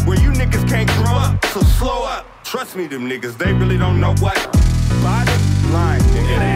where you niggas can't grow up, so slow up. Trust me, them niggas, they really don't know what. Bottom line, nigga.